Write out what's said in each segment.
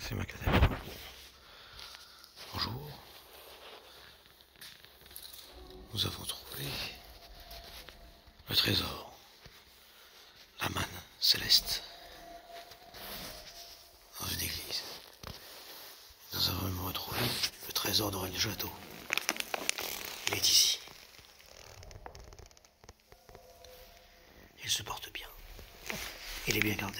C'est Macadam. Bonjour. Nous avons trouvé le trésor, la manne céleste, dans une église. Nous avons retrouvé le trésor de Rennes Château. Il est ici. Il se porte bien. Il est bien gardé.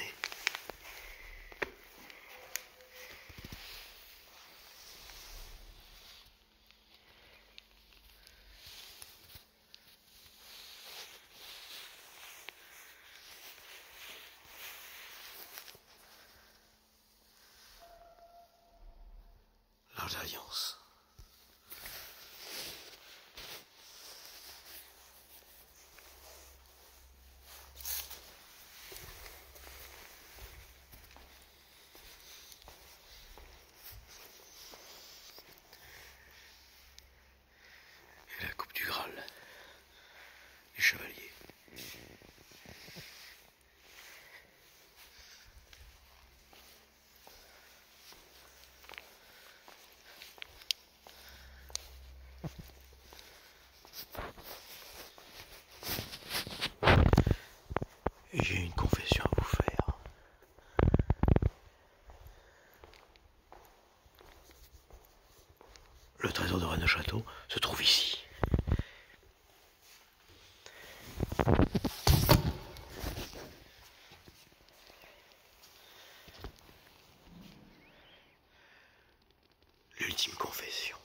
L'Arche d'Alliance. Et la coupe du Graal du chevalier. Et j'ai une confession à vous faire. Le trésor de Rennes Château se trouve ici. L'ultime confession.